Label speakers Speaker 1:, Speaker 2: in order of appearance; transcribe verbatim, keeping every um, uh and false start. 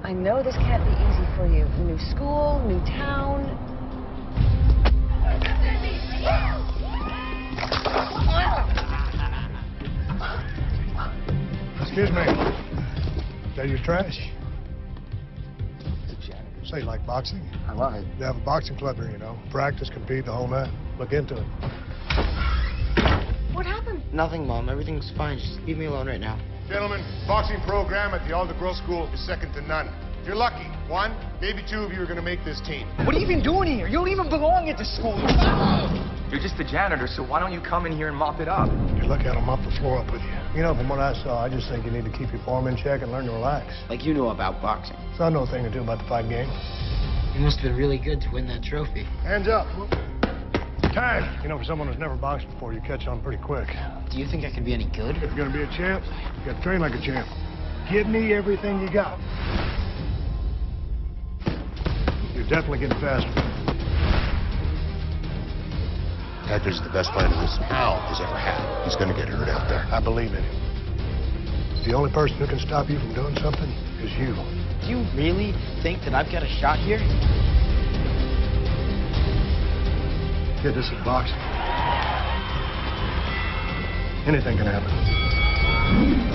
Speaker 1: I know this can't be easy for you. New school, new town.
Speaker 2: Excuse me. Is that your trash?
Speaker 3: It's a janitor.
Speaker 2: Say, you like boxing?
Speaker 3: I love it.
Speaker 2: They have a boxing club here, you know. Practice, compete, the whole nine. Look into it.
Speaker 1: What happened?
Speaker 3: Nothing, Mom. Everything's fine. Just leave me alone right now.
Speaker 4: Gentlemen, boxing program at the Alder Girls School is second to none. If you're lucky, one, maybe two of you are going to make this team.
Speaker 5: What are you even doing here? You don't even belong at this school.
Speaker 6: You're just the janitor, so why don't you come in here and mop it up?
Speaker 2: If you look at them, mop the floor up with you. You know, from what I saw, I just think you need to keep your form in check and learn to relax.
Speaker 3: Like you know about boxing.
Speaker 2: It's not no thing to do about the fight game.
Speaker 3: You must have been really good to win that trophy.
Speaker 2: Hands up. Time. You know, for someone who's never boxed before, you catch on pretty quick.
Speaker 3: Do you think I could be any good?
Speaker 2: If you're going to be a champ, you got to train like a champ. Give me everything you got. You're definitely getting faster.
Speaker 4: Hector's the best fighter this town has ever had. He's going to get hurt out there.
Speaker 2: I believe in him. The only person who can stop you from doing something is you.
Speaker 3: Do you really think that I've got a shot here?
Speaker 2: Kid, this is boxing. Anything can happen.